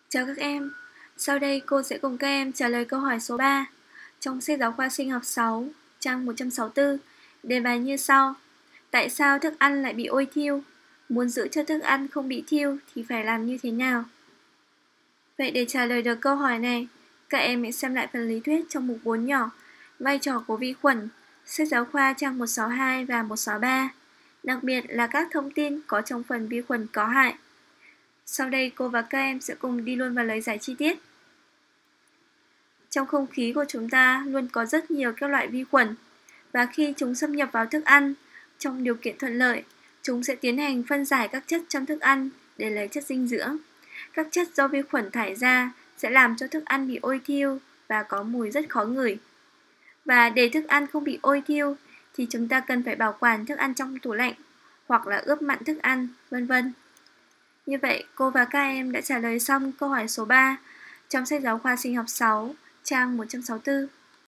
Chào các em, sau đây cô sẽ cùng các em trả lời câu hỏi số 3 trong sách giáo khoa sinh học 6, trang 164. Đề bài như sau: tại sao thức ăn lại bị ôi thiêu? Muốn giữ cho thức ăn không bị thiêu thì phải làm như thế nào? Vậy để trả lời được câu hỏi này, các em hãy xem lại phần lý thuyết trong mục 4 nhỏ, vai trò của vi khuẩn, sách giáo khoa trang 162 và 163, đặc biệt là các thông tin có trong phần vi khuẩn có hại. Sau đây cô và các em sẽ cùng đi luôn vào lời giải chi tiết. Trong không khí của chúng ta luôn có rất nhiều các loại vi khuẩn, và khi chúng xâm nhập vào thức ăn, trong điều kiện thuận lợi, chúng sẽ tiến hành phân giải các chất trong thức ăn để lấy chất dinh dưỡng. Các chất do vi khuẩn thải ra sẽ làm cho thức ăn bị ôi thiêu và có mùi rất khó ngửi. Và để thức ăn không bị ôi thiêu thì chúng ta cần phải bảo quản thức ăn trong tủ lạnh hoặc là ướp mặn thức ăn, vân vân. Như vậy, cô và các em đã trả lời xong câu hỏi số 3 trong sách giáo khoa sinh học 6, trang 164.